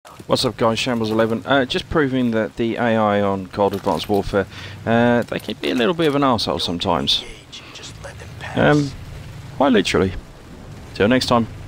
What's up guys, Shambles11, just proving that the AI on CoD Advanced Warfare, they can be a little bit of an arsehole sometimes. Quite literally. Till next time.